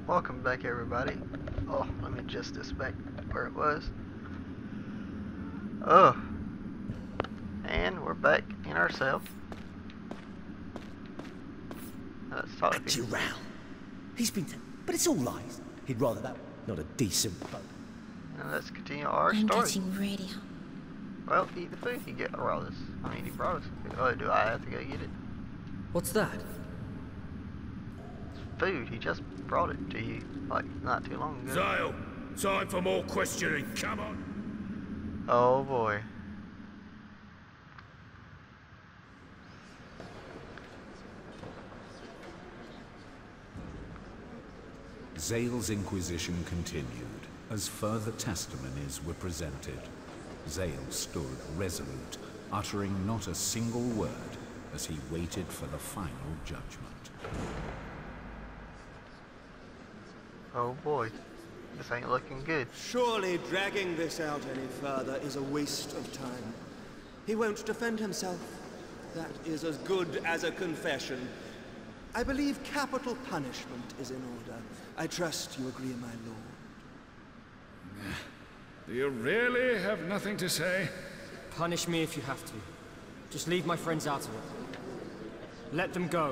Welcome back, everybody. Oh, let me adjust this back where it was. Oh, and we're back in our cell. Let's talk to you. Dural. He's been but it's all lies. He'd rather that. Not a decent boat. And let's continue our I'm story. getting ready. Well, eat the food he brought us. I mean, he brought us food. Oh, do I have to go get it? What's that? Food. He just brought it to you, like, not too long ago. Zale, time for more questioning. Come on. Oh, boy. Zale's inquisition continued as further testimonies were presented. Zale stood resolute, uttering not a single word as he waited for the final judgment. Oh, boy. This ain't looking good. Surely dragging this out any further is a waste of time. He won't defend himself. That is as good as a confession. I believe capital punishment is in order. I trust you agree, my lord. Do you really have nothing to say? Punish me if you have to. Just leave my friends out of it. Let them go.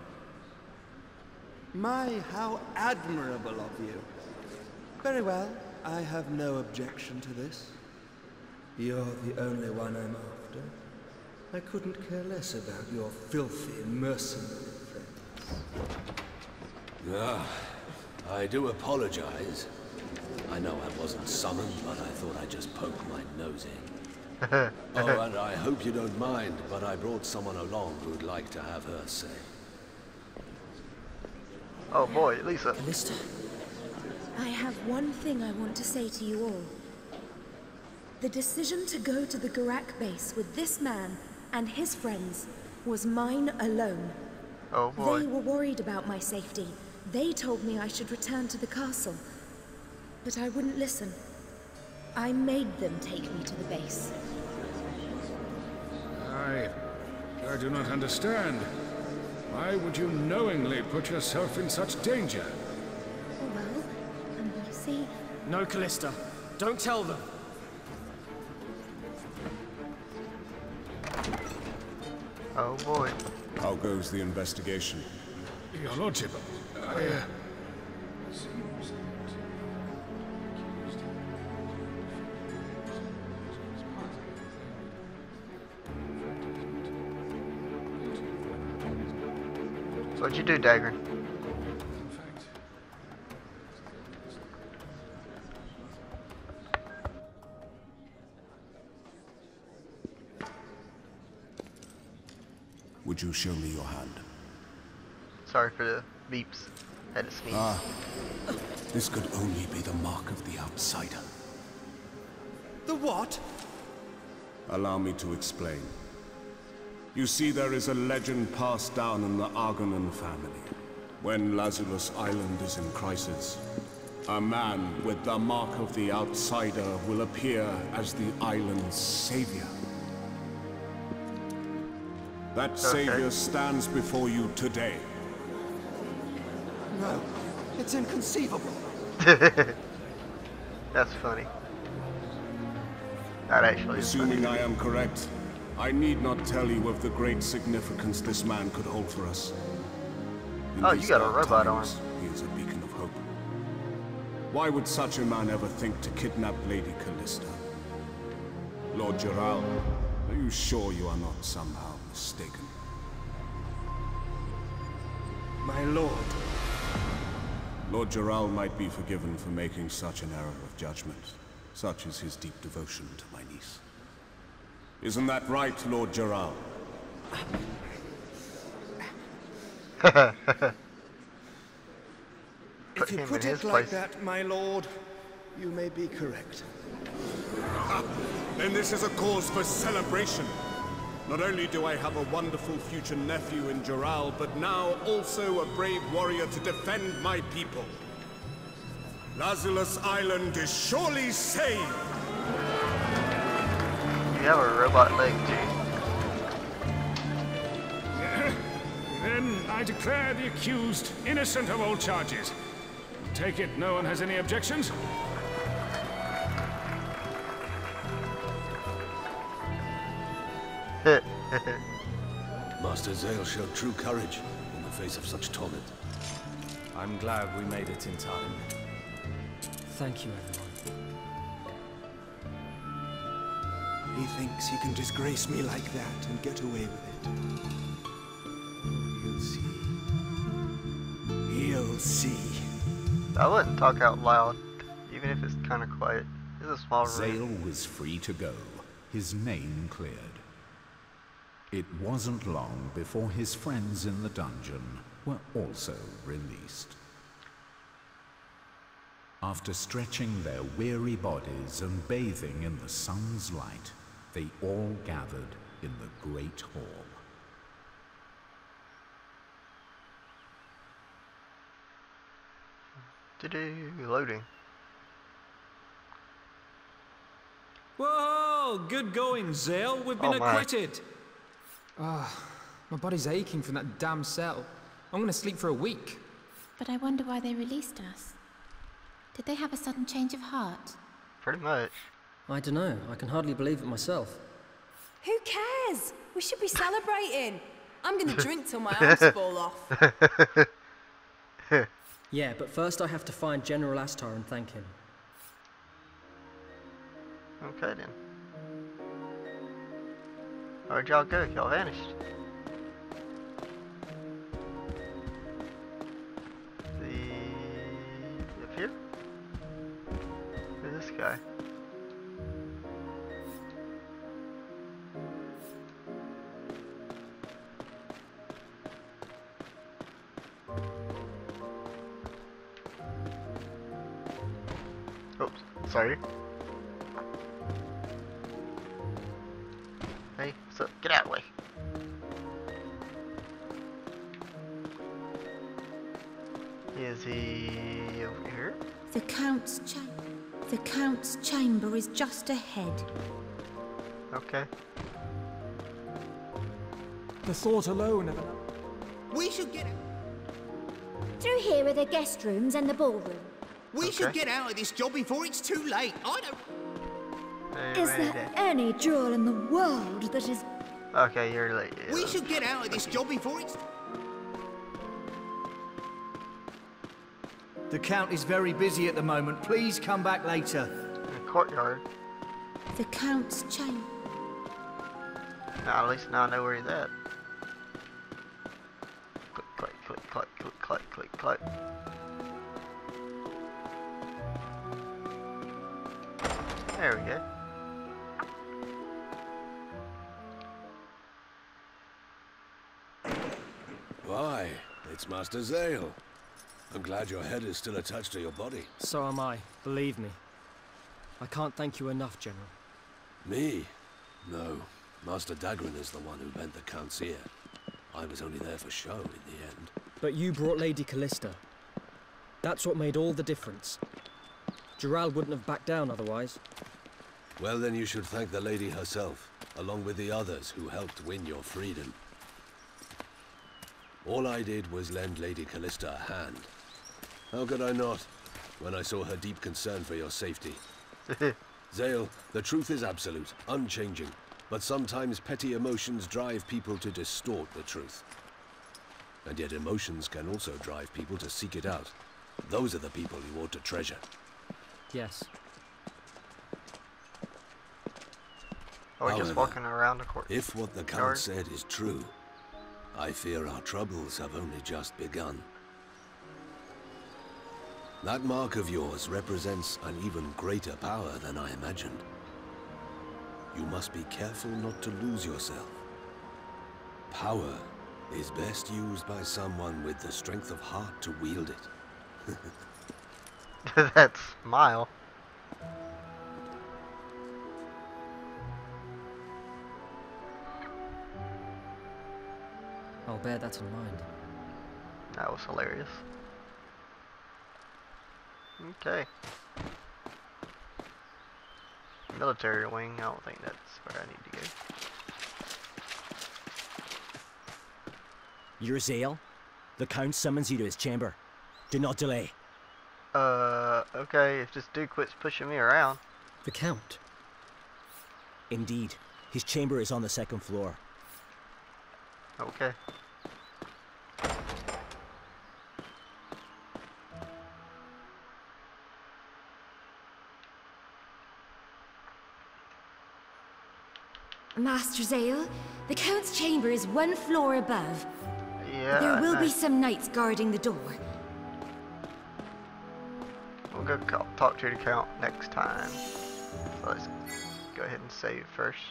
My, how admirable of you. Very well, I have no objection to this. You're the only one I'm after. I couldn't care less about your filthy, mercenary friends. Ah, I do apologize. I know I wasn't summoned, but I thought I'd just poke my nose in. Oh, and I hope you don't mind, but I brought someone along who'd like to have her say. Oh, boy, Lisa. Callista. I have one thing I want to say to you all. The decision to go to the Garak base with this man and his friends was mine alone. Oh, boy. They were worried about my safety. They told me I should return to the castle. But I wouldn't listen. I made them take me to the base. I do not understand. Why would you knowingly put yourself in such danger? Well, you see... No, Callista. Don't tell them. Oh, boy. How goes the investigation? Your Lordship, What'd you do, Dagger? Would you show me your hand? Sorry for the beeps. Had to sneeze. Ah, this could only be the mark of the outsider. The what? Allow me to explain. You see, there is a legend passed down in the Argonan family. When Lazulus Island is in crisis, a man with the mark of the outsider will appear as the island's savior. That savior stands before you today. No, it's inconceivable. That's funny. That actually is funny. Assuming I am correct, I need not tell you of the great significance this man could hold for us. In Oh, you these got a dark robot times, he is a beacon of hope. Why would such a man ever think to kidnap Lady Callista? Lord Jural, are you sure you are not somehow mistaken? My lord. Lord Jural might be forgiven for making such an error of judgment. Such is his deep devotion to my niece. Isn't that right, Lord Jural? If you him put in it his like place. that, my lord, you may be correct. Then this is a cause for celebration. Not only do I have a wonderful future nephew in Jural, but now also a brave warrior to defend my people. Lazulus Island is surely saved! You have a robot leg, too. Then I declare the accused innocent of all charges. take it no one has any objections? Master Zale showed true courage in the face of such torment. I'm glad we made it in time. Thank you, everyone. He thinks he can disgrace me like that and get away with it. He'll see. He'll see. I wouldn't talk out loud, even if it's kind of quiet. It's a small room. Zale was free to go, his name cleared. It wasn't long before his friends in the dungeon were also released. After stretching their weary bodies and bathing in the sun's light, they all gathered in the Great Hall. Loading. Whoa! Good going, Zale. We've been acquitted. My body's aching from that damn cell. I'm gonna sleep for a week. But I wonder why they released us. Did they have a sudden change of heart? Pretty much. I don't know. I can hardly believe it myself. Who cares? We should be celebrating. I'm gonna drink till my arms fall off. Yeah, but first I have to find General Astar and thank him. Okay then. Where'd y'all go? Y'all vanished. Up here? Who's this guy? Oops, sorry. Hey, what's up? Get out of the way. Is he over here? The Count's chamber is just ahead. Okay. The thought alone of We should get... Through here are the guest rooms and the ballroom. We should get out of this job before it's too late. I don't... Is there any jewel in the world that is... Okay, you're late. Yeah. We should get out of this job before it's... The Count is very busy at the moment. Please come back later. In the courtyard. The Count's chamber. Now, at least now I know where he's at. Click, click, click, click, click, click, click, click. There we go. Why, it's Master Zale. I'm glad your head is still attached to your body. So am I, believe me. I can't thank you enough, General. Me? No. Master Dagran is the one who bent the Count's ear. I was only there for show in the end. But you brought Lady Callista. That's what made all the difference. Dural wouldn't have backed down otherwise. Well, then you should thank the lady herself, along with the others who helped win your freedom. All I did was lend Lady Callista a hand. How could I not, when I saw her deep concern for your safety? Zale, the truth is absolute, unchanging, but sometimes petty emotions drive people to distort the truth. And yet emotions can also drive people to seek it out. Those are the people you ought to treasure. Yes. Or just walking around the court. If what the Count said is true, I fear our troubles have only just begun. That mark of yours represents an even greater power than I imagined. You must be careful not to lose yourself. Power is best used by someone with the strength of heart to wield it. That smile. I'll bear that in mind. That was hilarious. Okay. Military wing, I don't think that's where I need to go. You're Zale? The Count summons you to his chamber. Do not delay. Okay, if this dude quits pushing me around. The Count? Indeed. His chamber is on the second floor. Okay. Master Zale, the Count's chamber is one floor above. Yeah. There will be some knights guarding the door. We'll go talk to the Count next time. So let's go ahead and save first.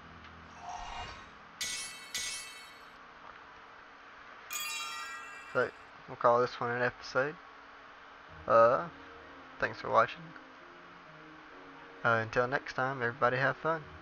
So we'll call this one an episode. Thanks for watching. Until next time, everybody have fun.